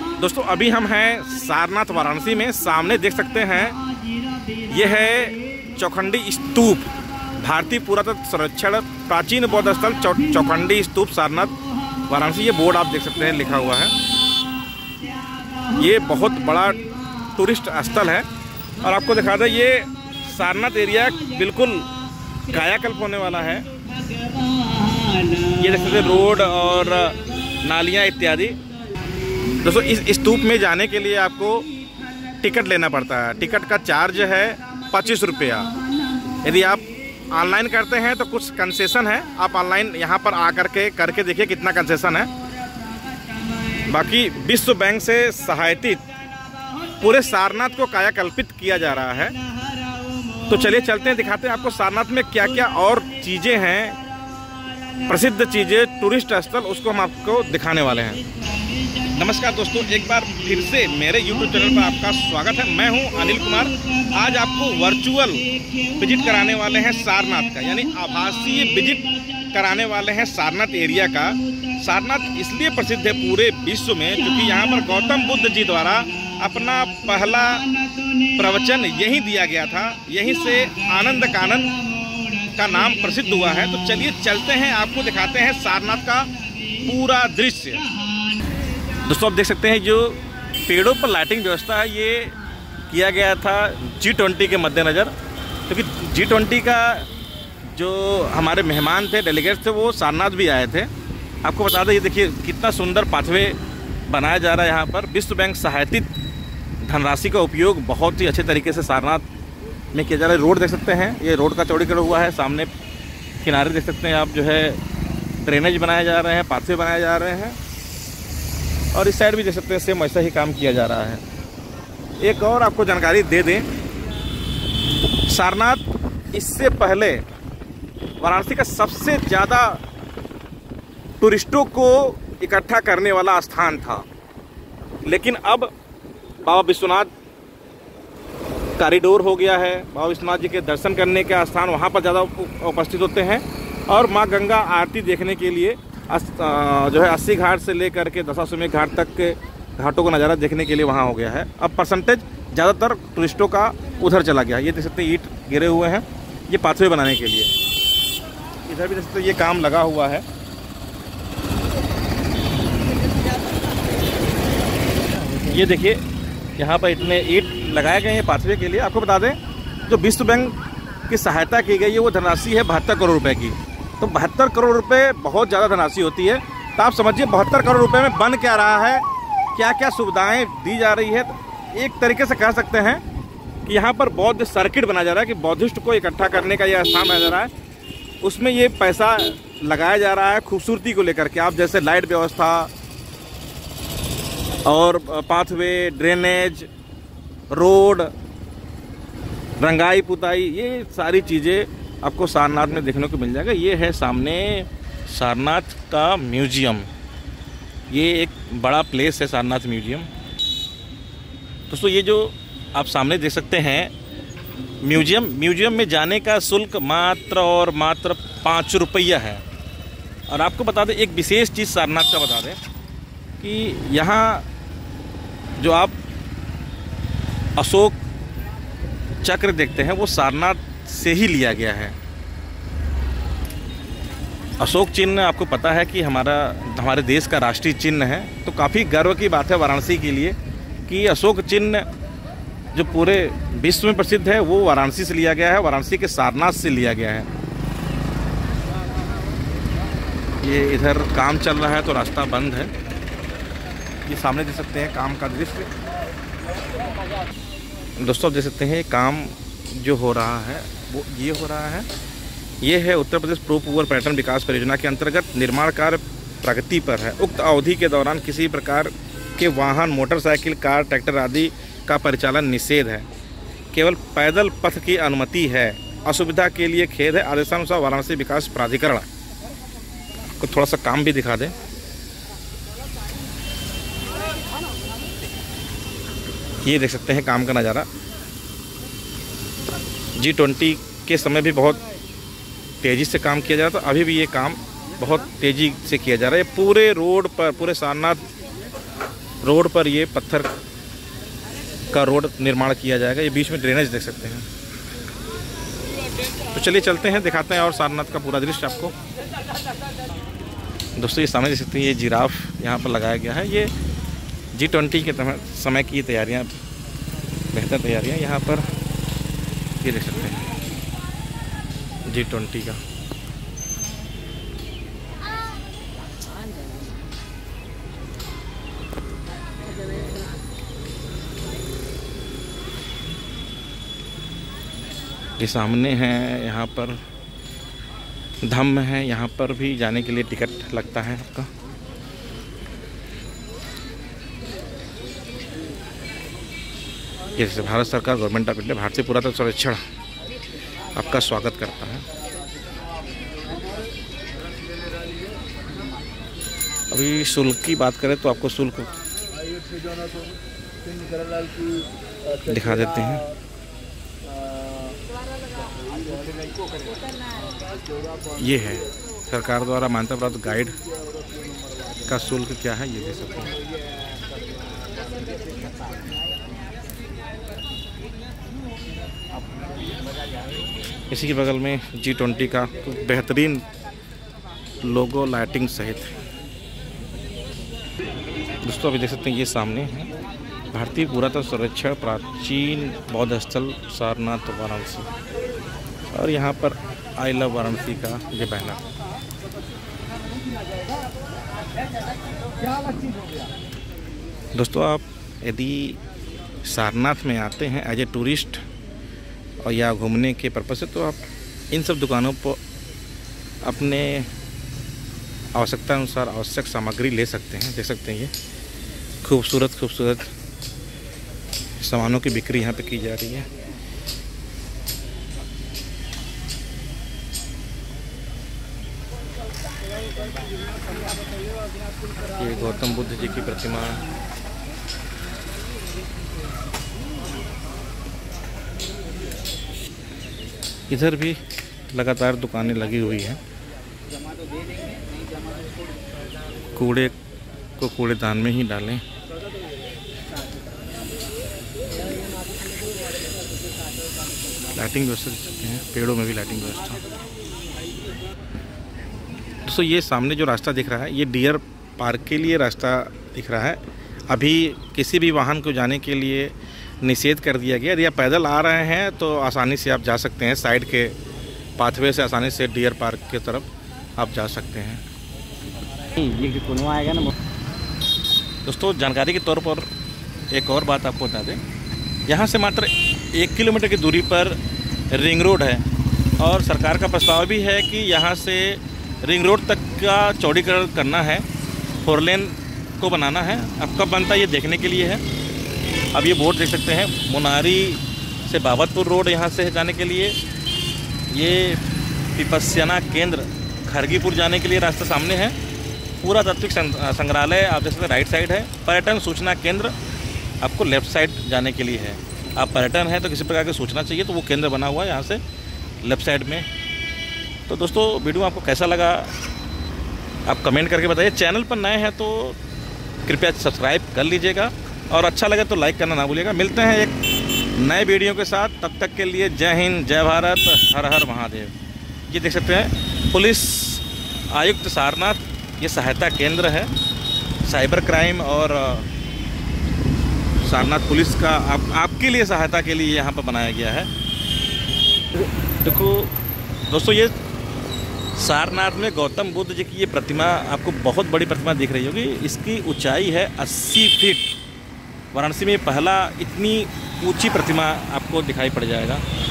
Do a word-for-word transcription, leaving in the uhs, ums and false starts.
दोस्तों अभी हम हैं सारनाथ वाराणसी में। सामने देख सकते हैं ये है चौखंडी स्तूप, भारतीय पुरातत्व संरक्षण प्राचीन बौद्ध स्थल चौ, चौखंडी स्तूप सारनाथ वाराणसी। ये बोर्ड आप देख सकते हैं लिखा हुआ है। ये बहुत बड़ा टूरिस्ट स्थल है और आपको दिखा दें ये सारनाथ एरिया बिल्कुल कायाकल्प होने वाला है। ये देख सकते हैं रोड और नालियाँ इत्यादि। दोस्तों इस स्तूप में जाने के लिए आपको टिकट लेना पड़ता है। टिकट का चार्ज है पच्चीस रुपया। यदि आप ऑनलाइन करते हैं तो कुछ कंसेशन है, आप ऑनलाइन यहाँ पर आकर के करके देखिए कितना कंसेशन है। बाकी विश्व बैंक से सहायतित पूरे सारनाथ को कायाकल्पित किया जा रहा है। तो चलिए चलते हैं, दिखाते हैं आपको सारनाथ में क्या क्या और चीज़ें हैं, प्रसिद्ध चीज़ें, टूरिस्ट स्थल, उसको हम आपको दिखाने वाले हैं। नमस्कार दोस्तों, एक बार फिर से मेरे यूट्यूब चैनल पर आपका स्वागत है। मैं हूं अनिल कुमार। आज आपको वर्चुअल विजिट कराने वाले हैं सारनाथ का, यानी आभासीय विजिट कराने वाले हैं सारनाथ एरिया का। सारनाथ इसलिए प्रसिद्ध है पूरे विश्व में क्योंकि यहाँ पर गौतम बुद्ध जी द्वारा अपना पहला प्रवचन यहीं दिया गया था। यहीं से आनंद कानन का नाम प्रसिद्ध हुआ है। तो चलिए चलते हैं, आपको दिखाते हैं सारनाथ का पूरा दृश्य। दोस्तों आप देख सकते हैं जो पेड़ों पर लाइटिंग व्यवस्था है ये किया गया था जी ट्वेंटी के मद्देनज़र, क्योंकि जी ट्वेंटी का जो हमारे मेहमान थे, डेलीगेट्स थे, वो सारनाथ भी आए थे। आपको बता दें ये देखिए कितना सुंदर पाथवे बनाया जा रहा है। यहाँ पर विश्व बैंक सहायतित धनराशि का उपयोग बहुत ही अच्छे तरीके से सारनाथ में किया जा रहा है। रोड देख सकते हैं, ये रोड का चौड़ीकरण हुआ है। सामने किनारे देख सकते हैं आप, जो है ड्रेनेज बनाए जा रहे हैं, पाथवे बनाए जा रहे हैं। और इस साइड भी देख सकते हैं सेम ऐसा ही काम किया जा रहा है। एक और आपको जानकारी दे दें, सारनाथ इससे पहले वाराणसी का सबसे ज़्यादा टूरिस्टों को इकट्ठा करने वाला स्थान था, लेकिन अब बाबा विश्वनाथ कॉरिडोर हो गया है। बाबा विश्वनाथ जी के दर्शन करने का स्थान वहाँ पर ज़्यादा उपस्थित होते हैं और माँ गंगा आरती देखने के लिए जो है अस्सी घाट से लेकर के दशाश्वमेध घाट तक के घाटों का नज़ारा देखने के लिए वहाँ हो गया है। अब परसेंटेज ज़्यादातर टूरिस्टों का उधर चला गया। ये देख सकते हैं ईंट गिरे हुए हैं, ये पाथवे बनाने के लिए। इधर भी देख सकते हैं ये काम लगा हुआ है। ये देखिए यहाँ पर इतने ईंट लगाए गए हैं पाथवे के लिए। आपको बता दें जो विश्व बैंक की सहायता की गई है वो धनराशि है बहत्तर करोड़ रुपए की। तो बहत्तर करोड़ रुपए बहुत ज़्यादा धनराशि होती है। तो आप समझिए बहत्तर करोड़ रुपए में बन क्या रहा है, क्या क्या सुविधाएं दी जा रही है। तो एक तरीके से कह सकते हैं कि यहाँ पर बौद्ध सर्किट बनाया जा रहा है कि बौद्धिस्ट को इकट्ठा करने का यह स्थान बनाया जा रहा है। उसमें ये पैसा लगाया जा रहा है खूबसूरती को लेकर के। आप जैसे लाइट व्यवस्था और पाथवे, ड्रेनेज, रोड, रंगाई पुताई, ये सारी चीज़ें आपको सारनाथ में देखने को मिल जाएगा। ये है सामने सारनाथ का म्यूजियम। ये एक बड़ा प्लेस है सारनाथ म्यूजियम। दोस्तों ये जो आप सामने देख सकते हैं म्यूजियम, म्यूजियम में जाने का शुल्क मात्र और मात्र पाँच रुपया है। और आपको बता दें एक विशेष चीज़ सारनाथ का बता दें कि यहाँ जो आप अशोक चक्र देखते हैं वो सारनाथ से ही लिया गया है। अशोक चिन्ह आपको पता है कि हमारा हमारे देश का राष्ट्रीय चिन्ह है। तो काफ़ी गर्व की बात है वाराणसी के लिए कि अशोक चिन्ह जो पूरे विश्व में प्रसिद्ध है वो वाराणसी से लिया गया है, वाराणसी के सारनाथ से लिया गया है। ये इधर काम चल रहा है तो रास्ता बंद है। ये सामने देख सकते हैं काम का दृश्य। दोस्तों आप देख सकते हैं काम जो हो रहा है वो ये हो रहा है। ये है उत्तर प्रदेश प्रोपूवर पर्यटन विकास परियोजना के अंतर्गत निर्माण कार्य प्रगति पर है। उक्त अवधि के दौरान किसी प्रकार के वाहन, मोटरसाइकिल, कार, ट्रैक्टर आदि का परिचालन निषेध है। केवल पैदल पथ की अनुमति है। असुविधा के लिए खेद है। आदेशानुसार वाराणसी विकास प्राधिकरण को थोड़ा सा काम भी दिखा दें। ये देख सकते हैं काम का नज़ारा। जी ट्वेंटी के समय भी बहुत तेज़ी से काम किया जा रहा था, अभी भी ये काम बहुत तेज़ी से किया जा रहा है। पूरे रोड पर, पूरे सारनाथ रोड पर ये पत्थर का रोड निर्माण किया जाएगा। ये बीच में ड्रेनेज देख सकते हैं। तो चलिए चलते हैं, दिखाते हैं और सारनाथ का पूरा दृश्य आपको। दोस्तों ये सामने देख सकते हैं, ये जिराफ यहाँ पर लगाया गया है। ये जी ट्वेंटी के समय की तैयारियाँ, बेहतर तैयारियाँ यहाँ पर ये देख सकते हैं जी ट्वेंटी का। ये सामने है, यहाँ पर धम्म है, यहाँ पर भी जाने के लिए टिकट लगता है आपका। जैसे भारत सरकार, गवर्नमेंट ऑफ इंडिया, भारतीय पुरातत्व सर्वेक्षण आपका स्वागत करता है। अभी शुल्क की बात करें तो आपको शुल्क दिखा देते हैं। ये है सरकार द्वारा मान्यता प्राप्त गाइड का शुल्क क्या है, ये दे सकते हैं। इसी के बगल में जी ट्वेंटी का बेहतरीन लोगो लाइटिंग सहित। दोस्तों अभी देख सकते हैं, ये सामने है भारतीय पुरातत्व सर्वेक्षण प्राचीन बौद्ध स्थल सारनाथ वाराणसी, और यहाँ पर आई लव वाराणसी का ये बैनर। दोस्तों आप यदि सारनाथ में आते हैं एज ए टूरिस्ट और या घूमने के पर्पज से, तो आप इन सब दुकानों पर अपने आवश्यकता अनुसार आवश्यक सामग्री ले सकते हैं। देख सकते हैं ये खूबसूरत खूबसूरत सामानों की बिक्री यहाँ पे की जा रही है। ये गौतम बुद्ध जी की प्रतिमा, इधर भी लगातार दुकानें लगी हुई हैं। कूड़े को कूड़ेदान में ही डालें। लाइटिंग व्यवस्था देख सकते हैं, पेड़ों में भी लाइटिंग व्यवस्था। दोस्तों ये सामने जो रास्ता दिख रहा है, ये डियर पार्क के लिए रास्ता दिख रहा है। अभी किसी भी वाहन को जाने के लिए निषेध कर दिया गया। यदि आप पैदल आ रहे हैं तो आसानी से आप जा सकते हैं, साइड के पाथवे से आसानी से डियर पार्क की तरफ आप जा सकते हैं। ये कुनवा आएगा ना। दोस्तों जानकारी के तौर पर एक और बात आपको बता दें, यहाँ से मात्र एक किलोमीटर की दूरी पर रिंग रोड है, और सरकार का प्रस्ताव भी है कि यहाँ से रिंग रोड तक का चौड़ीकरण करना है, फोर लेन को बनाना है। अब कब बनता है ये देखने के लिए है। अब ये बोर्ड देख सकते हैं, मुनारी से बाबतपुर रोड यहाँ से है जाने के लिए। ये विपस्यना केंद्र खरगीपुर जाने के लिए रास्ता सामने है। पूरा तात्विक संग्रहालय आप देख सकते हैं राइट साइड है। पर्यटन सूचना केंद्र आपको लेफ्ट साइड जाने के लिए है। आप पर्यटन है तो किसी प्रकार की सूचना चाहिए तो वो केंद्र बना हुआ है यहाँ से लेफ्ट साइड में। तो दोस्तों वीडियो आपको कैसा लगा आप कमेंट करके बताइए। चैनल पर नए हैं तो कृपया सब्सक्राइब कर लीजिएगा, और अच्छा लगे तो लाइक करना ना भूलिएगा। मिलते हैं एक नए वीडियो के साथ, तब तक के लिए जय हिंद, जय भारत, हर हर महादेव। ये देख सकते हैं पुलिस आयुक्त सारनाथ, ये सहायता केंद्र है साइबर क्राइम और सारनाथ पुलिस का आप, आपके लिए सहायता के लिए यहाँ पर बनाया गया है। देखो दोस्तों, ये सारनाथ में गौतम बुद्ध जी की ये प्रतिमा आपको बहुत बड़ी प्रतिमा दिख रही होगी। इसकी ऊंचाई है अस्सी फीट। वाराणसी में पहला इतनी ऊंची प्रतिमा आपको दिखाई पड़ जाएगा।